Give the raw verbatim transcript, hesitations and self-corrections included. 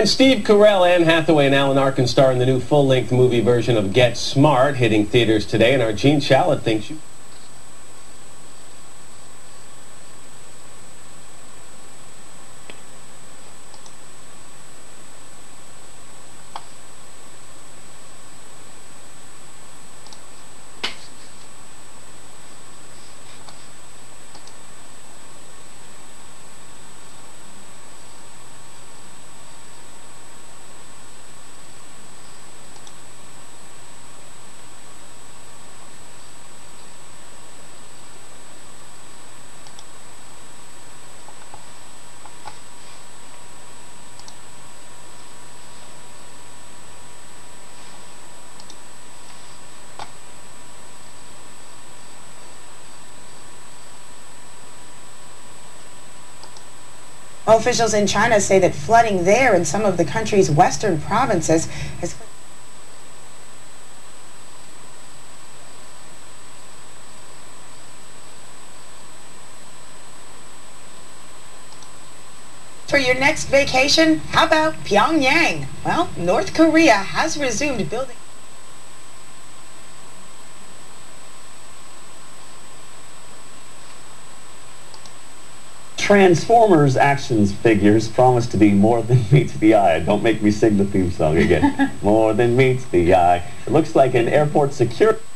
And Steve Carell, Anne Hathaway, and Alan Arkin star in the new full-length movie version of Get Smart, hitting theaters today. And our Gene Shalit thinks you... Officials in China say that flooding there in some of the country's western provinces has... For your next vacation, how about Pyongyang? Well, North Korea has resumed building... Transformers action figures promise to be more than meets the eye. Don't make me sing the theme song again. More than meets the eye. It looks like an airport security...